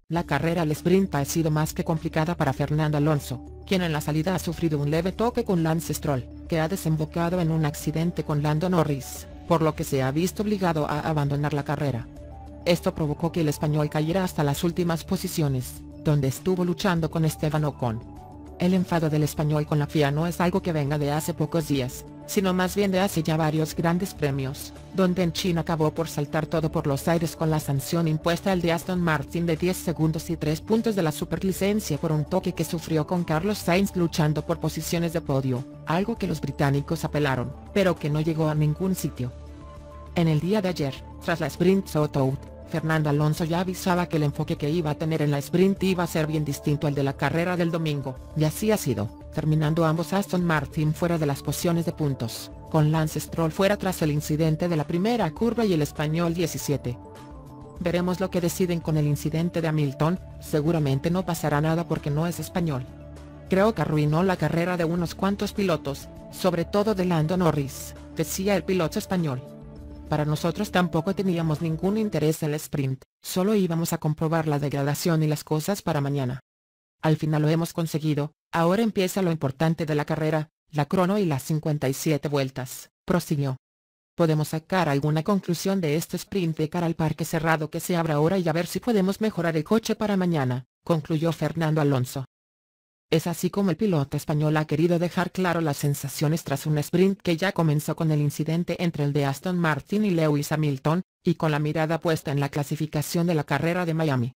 La carrera al sprint ha sido más que complicada para Fernando Alonso, quien en la salida ha sufrido un leve toque con Lance Stroll, que ha desembocado en un accidente con Lando Norris, por lo que se ha visto obligado a abandonar la carrera. Esto provocó que el español cayera hasta las últimas posiciones, donde estuvo luchando con Esteban Ocon. El enfado del español con la FIA no es algo que venga de hace pocos días, sino más bien de hace ya varios grandes premios, donde en China acabó por saltar todo por los aires con la sanción impuesta al de Aston Martin de 10 segundos y 3 puntos de la superlicencia por un toque que sufrió con Carlos Sainz luchando por posiciones de podio, algo que los británicos apelaron, pero que no llegó a ningún sitio. En el día de ayer, tras la Sprint Shootout, Fernando Alonso ya avisaba que el enfoque que iba a tener en la sprint iba a ser bien distinto al de la carrera del domingo, y así ha sido, terminando ambos Aston Martin fuera de las posiciones de puntos, con Lance Stroll fuera tras el incidente de la primera curva y el español 17. Veremos lo que deciden con el incidente de Hamilton, seguramente no pasará nada porque no es español. Creo que arruinó la carrera de unos cuantos pilotos, sobre todo de Lando Norris, decía el piloto español. Para nosotros tampoco teníamos ningún interés en el sprint, solo íbamos a comprobar la degradación y las cosas para mañana. Al final lo hemos conseguido, ahora empieza lo importante de la carrera, la crono y las 57 vueltas, prosiguió. Podemos sacar alguna conclusión de este sprint de cara al parque cerrado que se abre ahora y a ver si podemos mejorar el coche para mañana, concluyó Fernando Alonso. Es así como el piloto español ha querido dejar claro las sensaciones tras un sprint que ya comenzó con el incidente entre el de Aston Martin y Lewis Hamilton, y con la mirada puesta en la clasificación de la carrera de Miami.